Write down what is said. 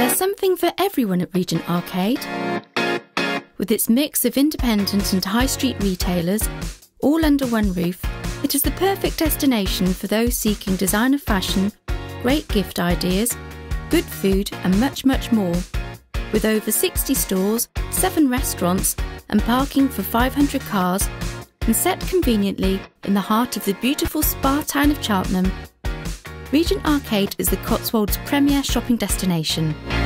There's something for everyone at Regent Arcade. With its mix of independent and high street retailers, all under one roof, it is the perfect destination for those seeking designer fashion, great gift ideas, good food and much, much more. With over 60 stores, 7 restaurants and parking for 500 cars, and set conveniently in the heart of the beautiful spa town of Cheltenham, Regent Arcade is the Cotswolds' premier shopping destination.